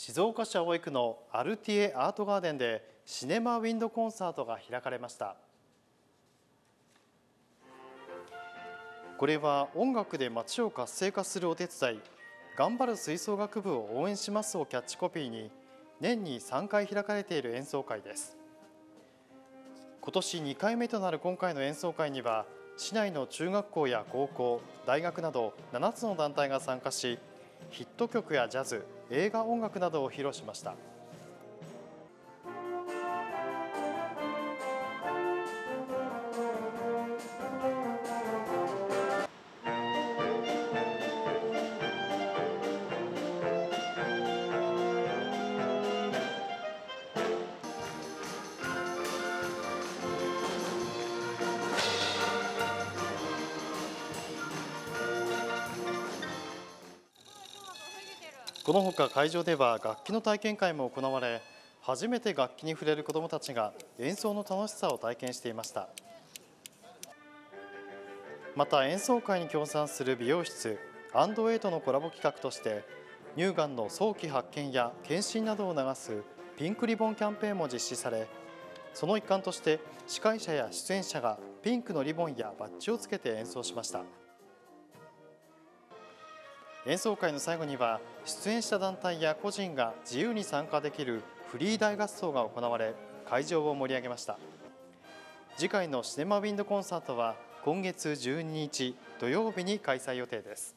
静岡市葵区のアルティエアートガーデンでシネマウィンドコンサートが開かれました。これは音楽で街を活性化するお手伝い、頑張る吹奏楽部を応援しますをキャッチコピーに年に3回開かれている演奏会です。今年2回目となる今回の演奏会には、市内の中学校や高校、大学など7つの団体が参加し、ヒット曲やジャズ、映画音楽などを披露しました。このほか会場では楽器の体験会も行われ、初めて楽器に触れる子どもたちが演奏の楽しさを体験していました。また演奏会に協賛する美容室アンドエイとのコラボ企画として、乳がんの早期発見や検診などを促すピンクリボンキャンペーンも実施され、その一環として司会者や出演者がピンクのリボンやバッジをつけて演奏しました。演奏会の最後には、出演した団体や個人が自由に参加できるフリー大合奏が行われ、会場を盛り上げました。次回のシネマウィンドコンサートは今月12日土曜日に開催予定です。